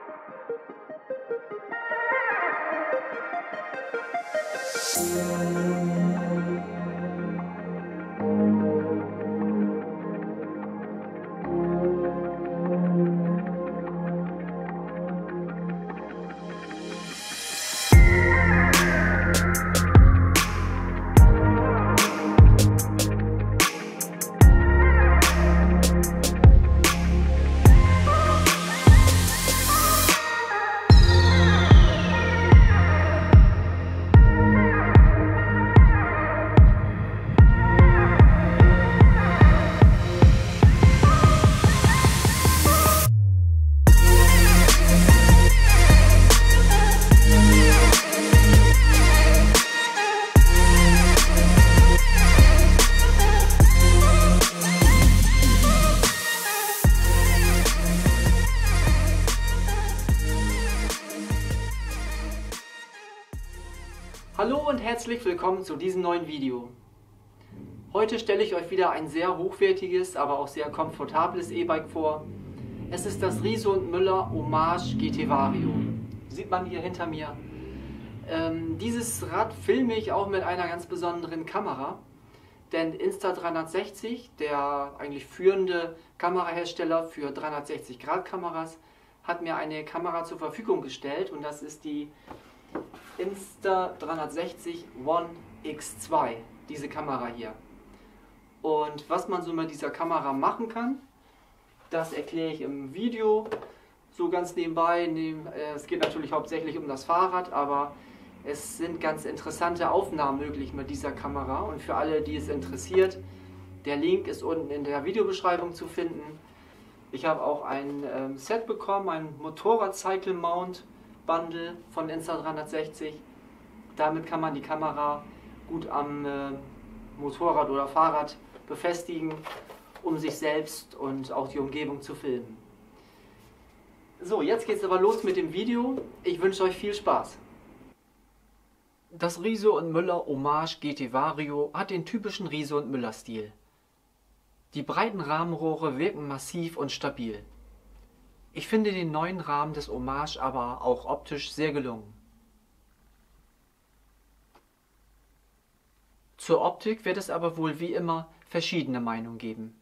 Hallo und herzlich willkommen zu diesem neuen Video. Heute stelle ich euch wieder ein sehr hochwertiges, aber auch sehr komfortables E-Bike vor. Es ist das Riese und Müller Hommage GT Vario. Sieht man hier hinter mir. Dieses Rad filme ich auch mit einer ganz besonderen Kamera. Denn Insta360, der eigentlich führende Kamerahersteller für 360-Grad-Kameras, hat mir eine Kamera zur Verfügung gestellt und das ist die Insta360 One X2, diese Kamera hier. Und was man so mit dieser Kamera machen kann, das erkläre ich im Video so ganz nebenbei. Es geht natürlich hauptsächlich um das Fahrrad, aber es sind ganz interessante Aufnahmen möglich mit dieser Kamera. Und für alle, die es interessiert, der Link ist unten in der Videobeschreibung zu finden. Ich habe auch ein Set bekommen, ein Motorrad-Cycle-Mount Bundle von Insta360. Damit kann man die Kamera gut am Motorrad oder Fahrrad befestigen, um sich selbst und auch die Umgebung zu filmen. So, jetzt geht es aber los mit dem Video. Ich wünsche euch viel Spaß. Das Riese und Müller Hommage GT Vario hat den typischen Riese und Müller Stil. Die breiten Rahmenrohre wirken massiv und stabil. Ich finde den neuen Rahmen des Hommage aber auch optisch sehr gelungen. Zur Optik wird es aber wohl wie immer verschiedene Meinungen geben.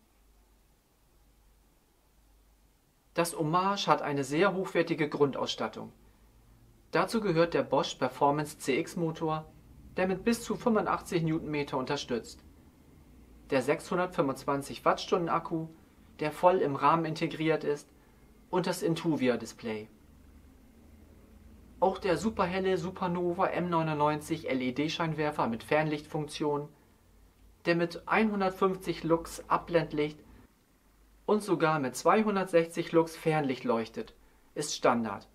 Das Hommage hat eine sehr hochwertige Grundausstattung. Dazu gehört der Bosch Performance CX Motor, der mit bis zu 85 Newtonmeter unterstützt. Der 625 Wattstunden Akku, der voll im Rahmen integriert ist, und das Intuvia-Display. Auch der superhelle Supernova M99 LED-Scheinwerfer mit Fernlichtfunktion, der mit 150 Lux Abblendlicht und sogar mit 260 Lux Fernlicht leuchtet, ist Standard.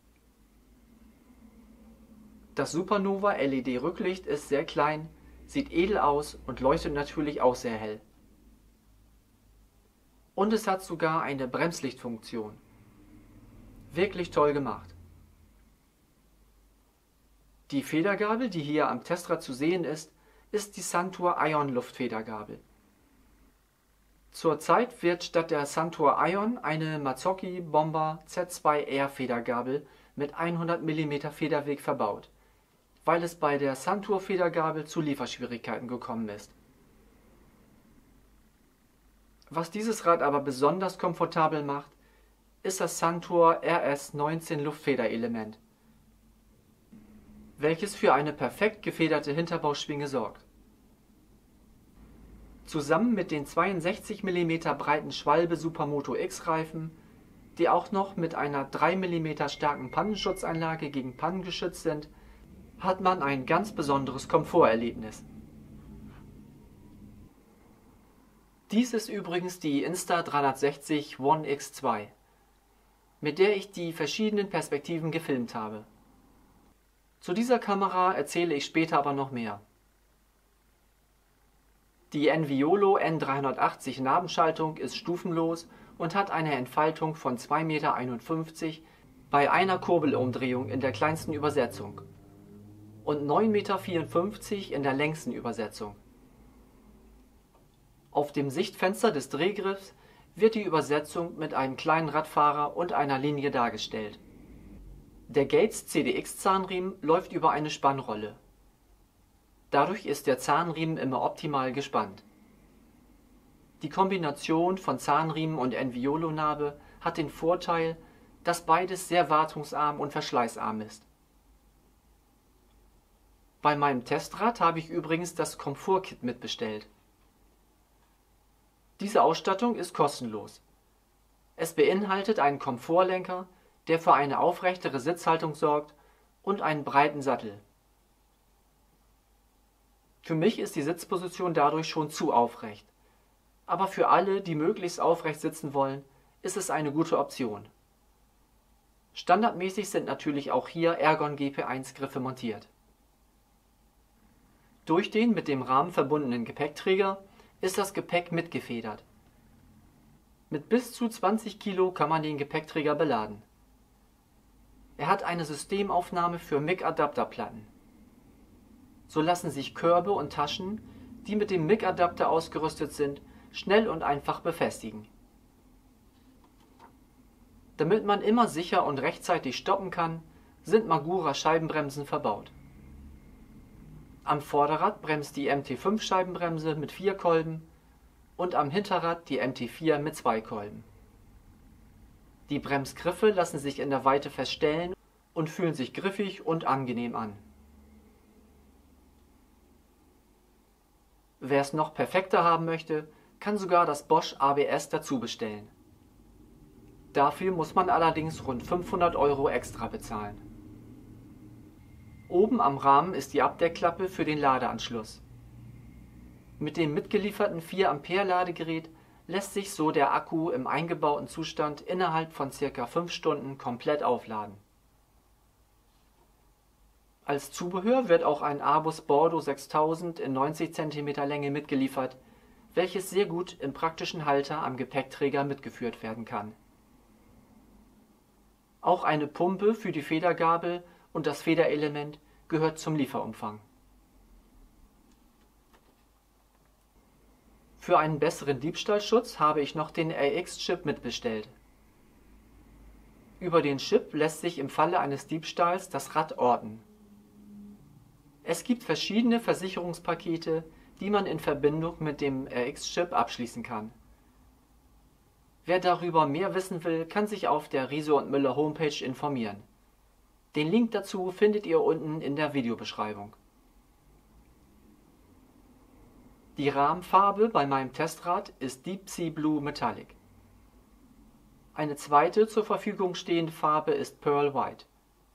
Das Supernova LED-Rücklicht ist sehr klein, sieht edel aus und leuchtet natürlich auch sehr hell. Und es hat sogar eine Bremslichtfunktion. Wirklich toll gemacht. Die Federgabel, die hier am Testrad zu sehen ist die Suntour Ion Luftfedergabel. Zurzeit wird statt der Suntour Ion eine Mazzocchi Bomber Z2R Federgabel mit 100 mm Federweg verbaut, weil es bei der Suntour Federgabel zu Lieferschwierigkeiten gekommen ist. Was dieses Rad aber besonders komfortabel macht, ist das Suntour RS19 Luftfederelement, welches für eine perfekt gefederte Hinterbauschwinge sorgt. Zusammen mit den 62 mm breiten Schwalbe Supermoto X Reifen, die auch noch mit einer 3 mm starken Pannenschutzanlage gegen Pannen geschützt sind, hat man ein ganz besonderes Komforterlebnis. Dies ist übrigens die Insta360 One X2, mit der ich die verschiedenen Perspektiven gefilmt habe. Zu dieser Kamera erzähle ich später aber noch mehr. Die Enviolo N380 Nabenschaltung ist stufenlos und hat eine Entfaltung von 2,51 Meter bei einer Kurbelumdrehung in der kleinsten Übersetzung und 9,54 Meter in der längsten Übersetzung. Auf dem Sichtfenster des Drehgriffs wird die Übersetzung mit einem kleinen Radfahrer und einer Linie dargestellt. Der Gates CDX Zahnriemen läuft über eine Spannrolle. Dadurch ist der Zahnriemen immer optimal gespannt. Die Kombination von Zahnriemen und Enviolo-Narbe hat den Vorteil, dass beides sehr wartungsarm und verschleißarm ist. Bei meinem Testrad habe ich übrigens das Komfort-Kit mitbestellt. Diese Ausstattung ist kostenlos. Es beinhaltet einen Komfortlenker, der für eine aufrechtere Sitzhaltung sorgt, und einen breiten Sattel. Für mich ist die Sitzposition dadurch schon zu aufrecht, aber für alle, die möglichst aufrecht sitzen wollen, ist es eine gute Option. Standardmäßig sind natürlich auch hier Ergon GP1 Griffe montiert. Durch den mit dem Rahmen verbundenen Gepäckträger ist das Gepäck mitgefedert. Mit bis zu 20 Kilo kann man den Gepäckträger beladen. Er hat eine Systemaufnahme für MIG-Adapterplatten. So lassen sich Körbe und Taschen, die mit dem MIG-Adapter ausgerüstet sind, schnell und einfach befestigen. Damit man immer sicher und rechtzeitig stoppen kann, sind Magura Scheibenbremsen verbaut. Am Vorderrad bremst die MT5 Scheibenbremse mit 4 Kolben und am Hinterrad die MT4 mit 2 Kolben. Die Bremsgriffe lassen sich in der Weite verstellen und fühlen sich griffig und angenehm an. Wer es noch perfekter haben möchte, kann sogar das Bosch ABS dazu bestellen. Dafür muss man allerdings rund 500 € extra bezahlen. Oben am Rahmen ist die Abdeckklappe für den Ladeanschluss. Mit dem mitgelieferten 4 Ampere Ladegerät lässt sich so der Akku im eingebauten Zustand innerhalb von ca. 5 Stunden komplett aufladen. Als Zubehör wird auch ein Abus Bordeaux 6000 in 90 cm Länge mitgeliefert, welches sehr gut im praktischen Halter am Gepäckträger mitgeführt werden kann. Auch eine Pumpe für die Federgabel und das Federelement gehört zum Lieferumfang. Für einen besseren Diebstahlschutz habe ich noch den RX-Chip mitbestellt. Über den Chip lässt sich im Falle eines Diebstahls das Rad orten. Es gibt verschiedene Versicherungspakete, die man in Verbindung mit dem RX-Chip abschließen kann. Wer darüber mehr wissen will, kann sich auf der Riese und Müller Homepage informieren. Den Link dazu findet ihr unten in der Videobeschreibung. Die Rahmenfarbe bei meinem Testrad ist Deep Sea Blue Metallic. Eine zweite zur Verfügung stehende Farbe ist Pearl White.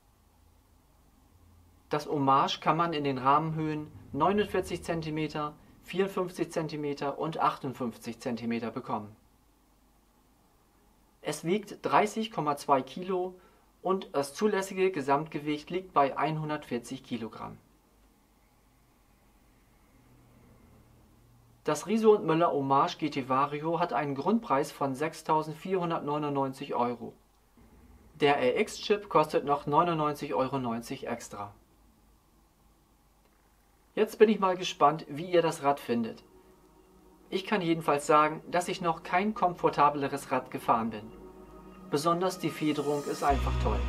Das Hommage kann man in den Rahmenhöhen 49 cm, 54 cm und 58 cm bekommen. Es wiegt 30,2 Kilo und das zulässige Gesamtgewicht liegt bei 140 Kilogramm. Das Riese und Müller Hommage GT Vario hat einen Grundpreis von 6.499 €. Der RX-Chip kostet noch 99,90 € extra. Jetzt bin ich mal gespannt, wie ihr das Rad findet. Ich kann jedenfalls sagen, dass ich noch kein komfortableres Rad gefahren bin. Besonders die Federung ist einfach toll.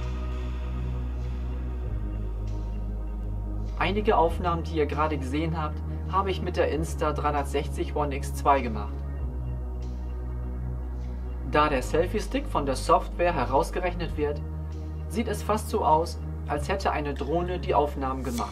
Einige Aufnahmen, die ihr gerade gesehen habt, habe ich mit der Insta360 One X2 gemacht. Da der Selfie-Stick von der Software herausgerechnet wird, sieht es fast so aus, als hätte eine Drohne die Aufnahmen gemacht.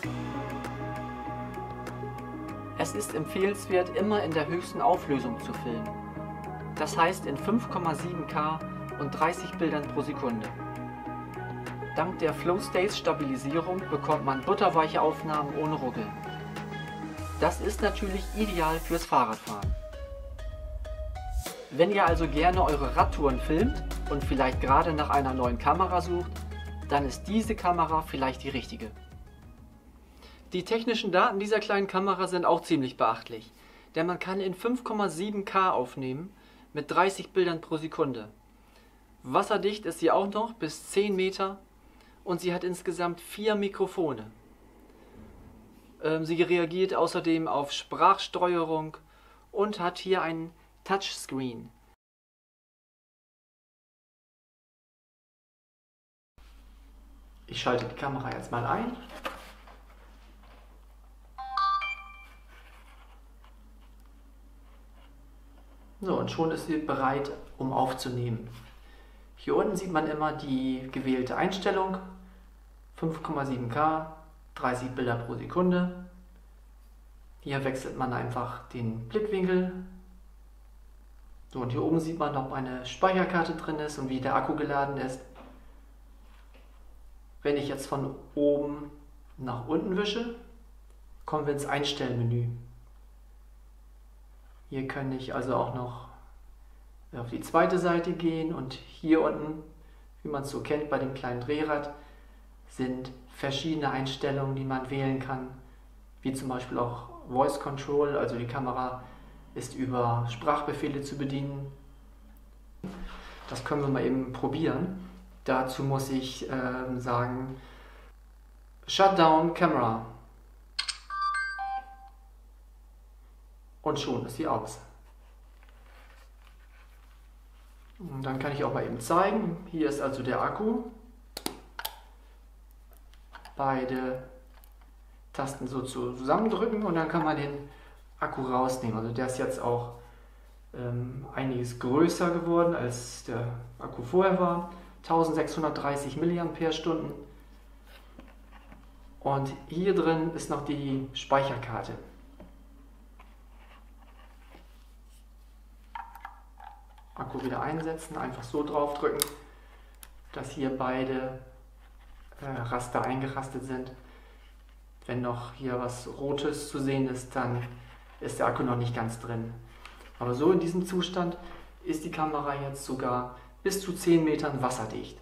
Es ist empfehlenswert, immer in der höchsten Auflösung zu filmen. Das heißt in 5,7K und 30 Bildern pro Sekunde. Dank der Flow-States-Stabilisierung bekommt man butterweiche Aufnahmen ohne Ruckeln. Das ist natürlich ideal fürs Fahrradfahren. Wenn ihr also gerne eure Radtouren filmt und vielleicht gerade nach einer neuen Kamera sucht, dann ist diese Kamera vielleicht die richtige. Die technischen Daten dieser kleinen Kamera sind auch ziemlich beachtlich, denn man kann in 5,7K aufnehmen mit 30 Bildern pro Sekunde. Wasserdicht ist sie auch noch bis 10 Meter und sie hat insgesamt 4 Mikrofone. Sie reagiert außerdem auf Sprachsteuerung und hat hier einen Touchscreen. Ich schalte die Kamera jetzt mal ein. So, und schon ist sie bereit, um aufzunehmen. Hier unten sieht man immer die gewählte Einstellung. 5,7K, 30 Bilder pro Sekunde. Hier wechselt man einfach den Blickwinkel. So, und hier oben sieht man, ob eine Speicherkarte drin ist und wie der Akku geladen ist. Wenn ich jetzt von oben nach unten wische, kommen wir ins Einstellmenü. Hier kann ich also auch noch auf die zweite Seite gehen und hier unten, wie man es so kennt bei dem kleinen Drehrad, sind verschiedene Einstellungen, die man wählen kann, wie zum Beispiel auch Voice Control, also die Kamera ist über Sprachbefehle zu bedienen. Das können wir mal eben probieren. Dazu muss ich sagen, Shutdown Camera. Und schon ist sie aus. Und dann kann ich auch mal eben zeigen, hier ist also der Akku. Beide Tasten so zusammendrücken und dann kann man den Akku rausnehmen. Also der ist jetzt auch einiges größer geworden, als der Akku vorher war. 1630 mAh. Und hier drin ist noch die Speicherkarte. Akku wieder einsetzen, einfach so draufdrücken, dass hier beide Raster eingerastet sind. Wenn noch hier was Rotes zu sehen ist, dann ist der Akku noch nicht ganz drin. Aber so in diesem Zustand ist die Kamera jetzt sogar bis zu 10 Metern wasserdicht.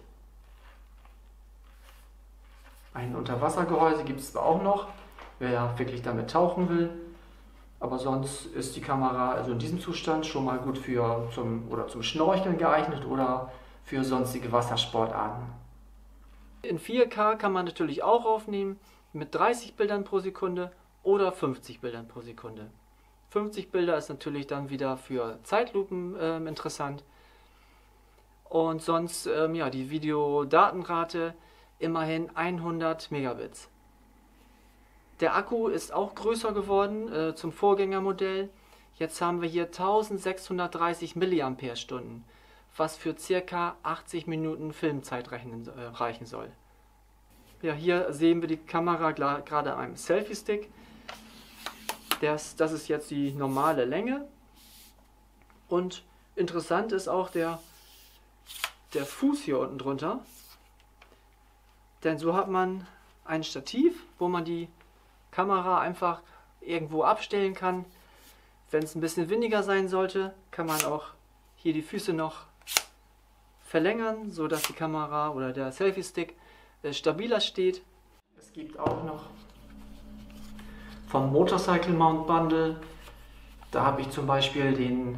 Ein Unterwassergehäuse gibt es zwar auch noch, wer wirklich damit tauchen will, aber sonst ist die Kamera also in diesem Zustand schon mal gut zum Schnorcheln geeignet oder für sonstige Wassersportarten. In 4K kann man natürlich auch aufnehmen mit 30 Bildern pro Sekunde oder 50 Bildern pro Sekunde. 50 Bilder ist natürlich dann wieder für Zeitlupen interessant. Und sonst ja, die Videodatenrate immerhin 100 Megabits. Der Akku ist auch größer geworden zum Vorgängermodell. Jetzt haben wir hier 1630 mAh, was für ca. 80 Minuten Filmzeit reichen soll. Ja, hier sehen wir die Kamera gerade an einem Selfie-Stick. Das ist jetzt die normale Länge. Und interessant ist auch der Fuß hier unten drunter. Denn so hat man ein Stativ, wo man die Kamera einfach irgendwo abstellen kann. Wenn es ein bisschen windiger sein sollte, kann man auch hier die Füße noch verlängern, sodass die Kamera oder der Selfie-Stick stabiler steht. Es gibt auch noch vom Motorcycle Mount Bundle, da habe ich zum Beispiel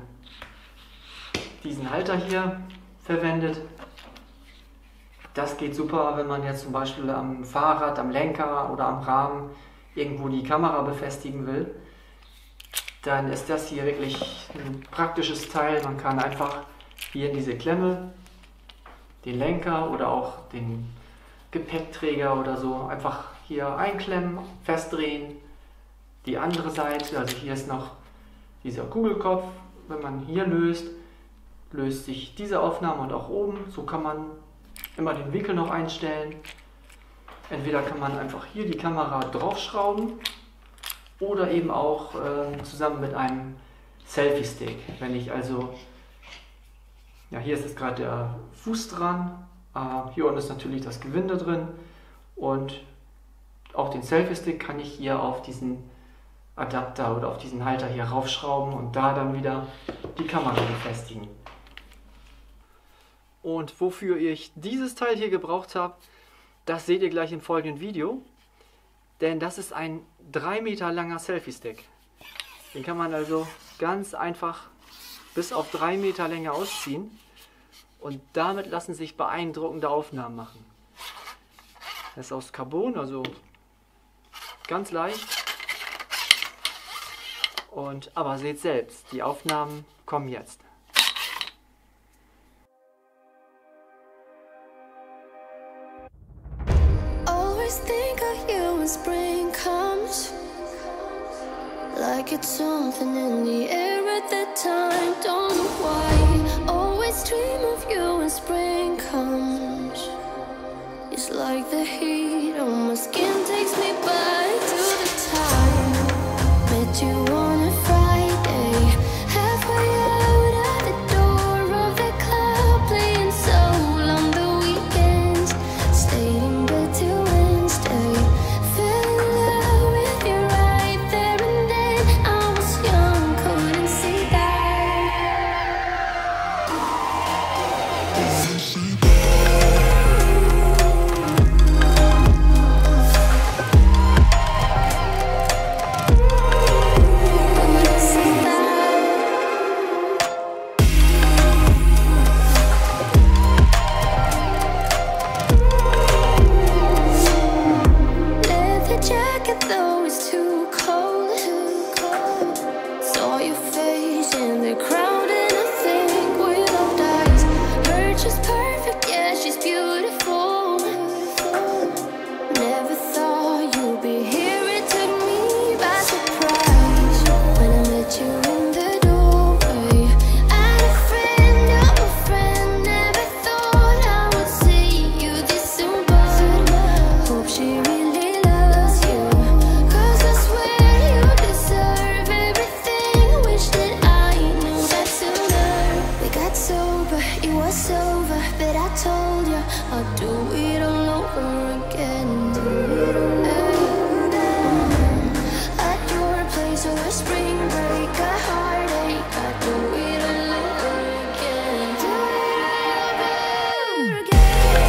diesen Halter hier verwendet. Das geht super, wenn man jetzt zum Beispiel am Fahrrad, am Lenker oder am Rahmen irgendwo die Kamera befestigen will. Dann ist das hier wirklich ein praktisches Teil. Man kann einfach hier in diese Klemme den Lenker oder auch den Gepäckträger oder so einfach hier einklemmen, festdrehen. Die andere Seite, also hier ist noch dieser Kugelkopf. Wenn man hier löst sich diese Aufnahme und auch oben. So kann man immer den Winkel noch einstellen. Entweder kann man einfach hier die Kamera draufschrauben oder eben auch zusammen mit einem Selfie-Stick. Wenn ich also, ja, hier ist jetzt gerade der Fuß dran, hier unten ist natürlich das Gewinde drin und auch den Selfie-Stick kann ich hier auf diesen Adapter oder auf diesen Halter hier raufschrauben und da dann wieder die Kamera befestigen. Und wofür ich dieses Teil hier gebraucht habe, das seht ihr gleich im folgenden Video. Denn das ist ein 3 Meter langer Selfie-Stick. Den kann man also ganz einfach bis auf 3 Meter Länge ausziehen. Und damit lassen sich beeindruckende Aufnahmen machen. Das ist aus Carbon, also ganz leicht. Aber seht selbst, die Aufnahmen kommen jetzt. always think of you when spring comes. Like it's something in the air at that time. Don't know why. Always dream of you when spring comes. It's like the heat on my skin takes me back to the time met you on a Friday, halfway out at the door of the club, playing soul on the weekends. Stayed in bed till Wednesday. Fell in love with you right there and then. I was young, couldn't see that. Though it's too cold, saw your face in the crowd and I think we loved eyes. Her just perfect, yeah, she's beautiful. Never thought you'd be here, it took me by surprise when I met you in the doorway. And a friend of a friend, never thought I would see you this soon, but hope she really loves you. Told you I'd do it all over again. At your place over spring break, a heartache. I'd do it all over again. Do it all over again.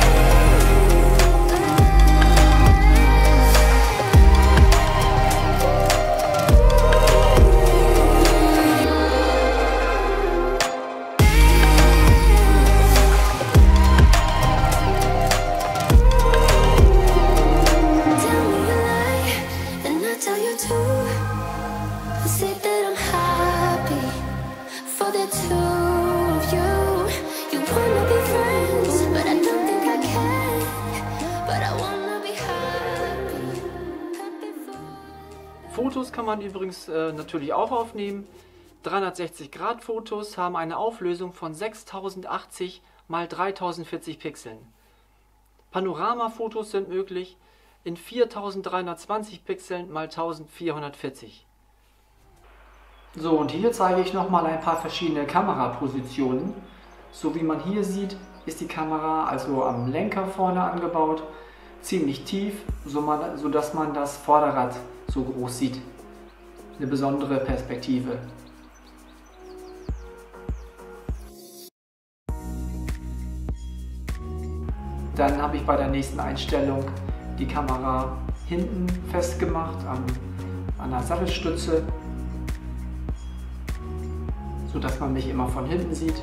Fotos kann man übrigens natürlich auch aufnehmen. 360° Fotos haben eine Auflösung von 6080 x 3040 Pixeln. Panoramafotos sind möglich in 4320 Pixeln x 1440. So, und hier zeige ich nochmal ein paar verschiedene Kamerapositionen. So wie man hier sieht, ist die Kamera also am Lenker vorne angebaut, ziemlich tief, sodass man das Vorderrad so groß sieht. Eine besondere Perspektive. Dann habe ich bei der nächsten Einstellung die Kamera hinten festgemacht an der Sattelstütze, sodass man mich immer von hinten sieht.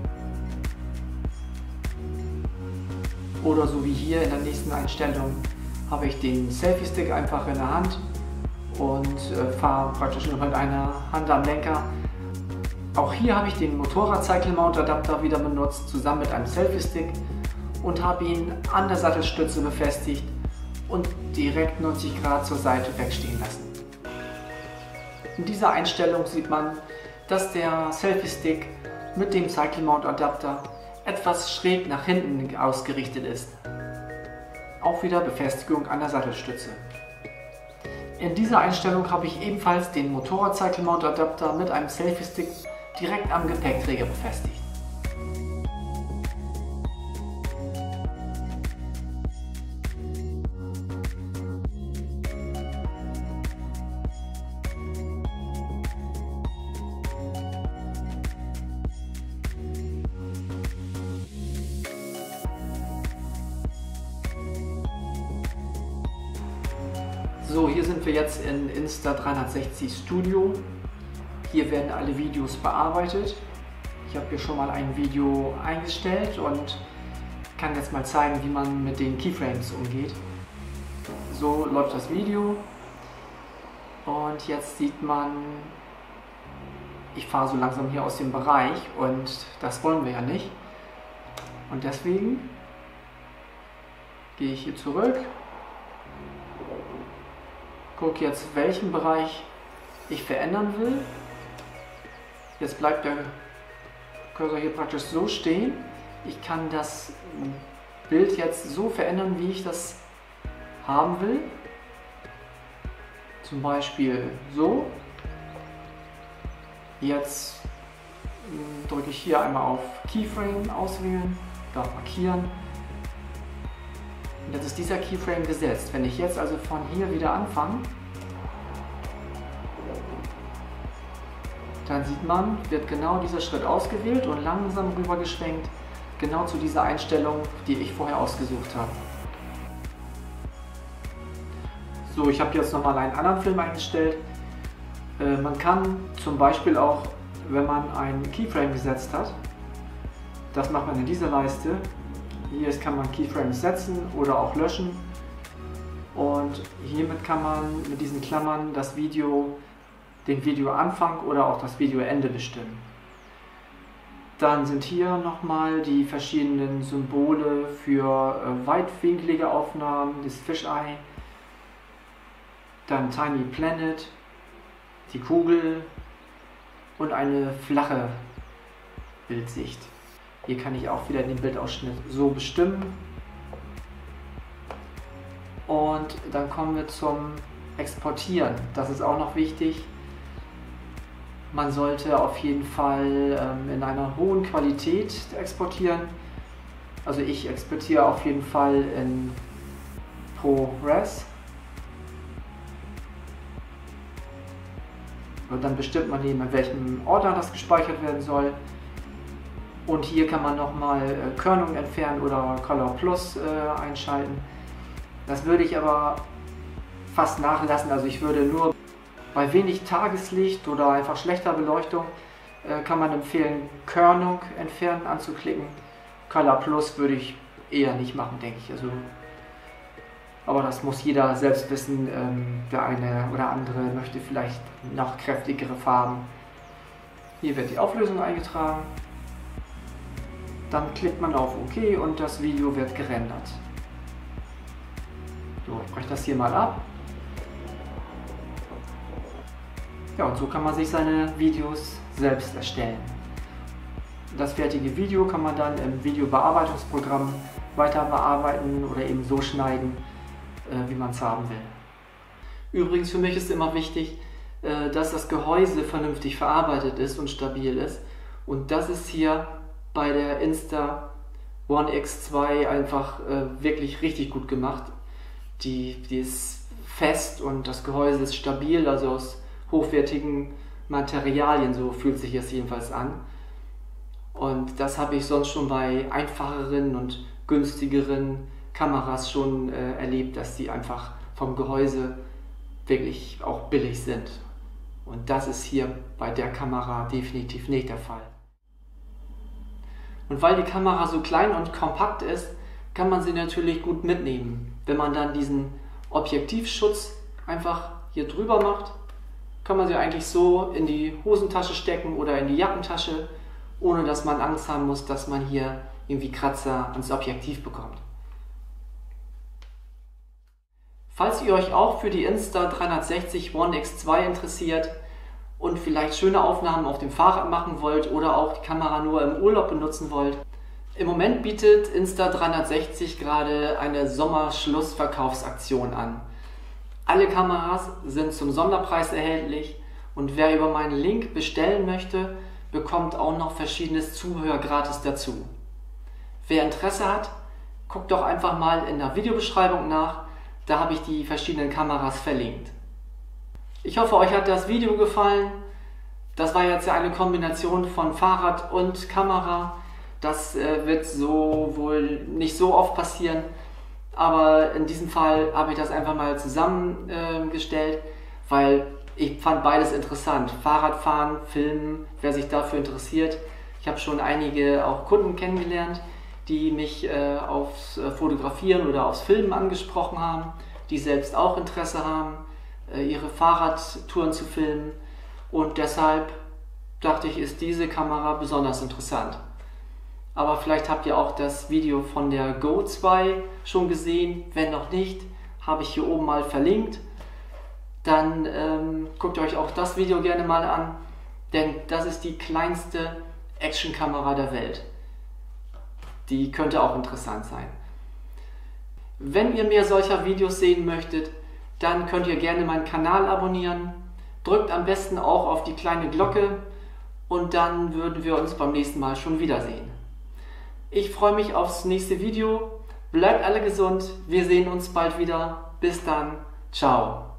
Oder so wie hier in der nächsten Einstellung habe ich den Selfie-Stick einfach in der Hand und fahre praktisch nur mit einer Hand am Lenker. Auch hier habe ich den Motorrad-Cycle-Mount-Adapter wieder benutzt, zusammen mit einem Selfie-Stick, und habe ihn an der Sattelstütze befestigt und direkt 90° zur Seite wegstehen lassen. In dieser Einstellung sieht man, dass der Selfie-Stick mit dem Cycle-Mount-Adapter etwas schräg nach hinten ausgerichtet ist. Auch wieder Befestigung an der Sattelstütze. In dieser Einstellung habe ich ebenfalls den Motorrad-Cycle-Mount-Adapter mit einem Selfie-Stick direkt am Gepäckträger befestigt. So, hier sind wir jetzt in Insta360 Studio. Hier werden alle Videos bearbeitet. Ich habe hier schon mal ein Video eingestellt und kann jetzt mal zeigen, wie man mit den Keyframes umgeht. So läuft das Video und jetzt sieht man, ich fahre so langsam hier aus dem Bereich und das wollen wir ja nicht. Und deswegen gehe ich hier zurück gucke jetzt, welchen Bereich ich verändern will. Jetzt bleibt der Cursor hier praktisch so stehen. Ich kann das Bild jetzt so verändern, wie ich das haben will. Zum Beispiel so. Jetzt drücke ich hier einmal auf Keyframe auswählen, darf markieren. Und jetzt ist dieser Keyframe gesetzt. Wenn ich jetzt also von hier wieder anfange, dann sieht man, wird genau dieser Schritt ausgewählt und langsam rüber geschwenkt, genau zu dieser Einstellung, die ich vorher ausgesucht habe. So, ich habe jetzt nochmal einen anderen Film eingestellt. Man kann zum Beispiel auch, wenn man einen Keyframe gesetzt hat, das macht man in dieser Leiste. Hier kann man Keyframes setzen oder auch löschen. Und hiermit kann man mit diesen Klammern den Videoanfang oder auch das Videoende bestimmen. Dann sind hier nochmal die verschiedenen Symbole für weitwinklige Aufnahmen, das Fisheye, dann Tiny Planet, die Kugel und eine flache Bildsicht. Hier kann ich auch wieder den Bildausschnitt so bestimmen. Und dann kommen wir zum Exportieren. Das ist auch noch wichtig. Man sollte auf jeden Fall in einer hohen Qualität exportieren. Also ich exportiere auf jeden Fall in ProRes. Und dann bestimmt man eben, in welchem Ordner das gespeichert werden soll. Und hier kann man nochmal Körnung entfernen oder Color Plus einschalten. Das würde ich aber fast nachlassen. Also ich würde nur bei wenig Tageslicht oder einfach schlechter Beleuchtung kann man empfehlen, Körnung entfernen anzuklicken. Color Plus würde ich eher nicht machen, denke ich. Also, aber das muss jeder selbst wissen. Der eine oder andere möchte vielleicht noch kräftigere Farben. Hier wird die Auflösung eingetragen. Dann klickt man auf OK und das Video wird gerendert. So, ich breche das hier mal ab. Ja, und so kann man sich seine Videos selbst erstellen. Das fertige Video kann man dann im Videobearbeitungsprogramm weiter bearbeiten oder eben so schneiden, wie man es haben will. Übrigens, für mich ist immer wichtig, dass das Gehäuse vernünftig verarbeitet ist und stabil ist. Und das ist hier bei der Insta-One X2 einfach wirklich richtig gut gemacht. Die ist fest und das Gehäuse ist stabil, also aus hochwertigen Materialien, so fühlt sich es jedenfalls an. Und das habe ich sonst schon bei einfacheren und günstigeren Kameras schon erlebt, dass die einfach vom Gehäuse wirklich auch billig sind. Und das ist hier bei der Kamera definitiv nicht der Fall. Und weil die Kamera so klein und kompakt ist, kann man sie natürlich gut mitnehmen. Wenn man dann diesen Objektivschutz einfach hier drüber macht, kann man sie eigentlich so in die Hosentasche stecken oder in die Jackentasche, ohne dass man Angst haben muss, dass man hier irgendwie Kratzer ans Objektiv bekommt. Falls ihr euch auch für die Insta360 One X2 interessiert und vielleicht schöne Aufnahmen auf dem Fahrrad machen wollt oder auch die Kamera nur im Urlaub benutzen wollt, im Moment bietet Insta360 gerade eine Sommerschlussverkaufsaktion an. Alle Kameras sind zum Sonderpreis erhältlich und wer über meinen Link bestellen möchte, bekommt auch noch verschiedenes Zubehör gratis dazu. Wer Interesse hat, guckt doch einfach mal in der Videobeschreibung nach, da habe ich die verschiedenen Kameras verlinkt. Ich hoffe, euch hat das Video gefallen. Das war jetzt ja eine Kombination von Fahrrad und Kamera. Das wird so wohl nicht so oft passieren. Aber in diesem Fall habe ich das einfach mal zusammengestellt, weil ich fand beides interessant. Fahrradfahren, Filmen, wer sich dafür interessiert. Ich habe schon einige auch Kunden kennengelernt, die mich aufs Fotografieren oder aufs Filmen angesprochen haben, die selbst auch Interesse haben, ihre Fahrradtouren zu filmen. Und deshalb dachte ich, ist diese Kamera besonders interessant. Aber vielleicht habt ihr auch das Video von der Go 2 schon gesehen. Wenn noch nicht, habe ich hier oben mal verlinkt. dann guckt euch auch das Video gerne mal an, denn das ist die kleinste Actionkamera der Welt. Die könnte auch interessant sein. Wenn ihr mehr solcher Videos sehen möchtet, dann könnt ihr gerne meinen Kanal abonnieren. Drückt am besten auch auf die kleine Glocke und dann würden wir uns beim nächsten Mal schon wiedersehen. Ich freue mich aufs nächste Video. Bleibt alle gesund. Wir sehen uns bald wieder. Bis dann. Ciao.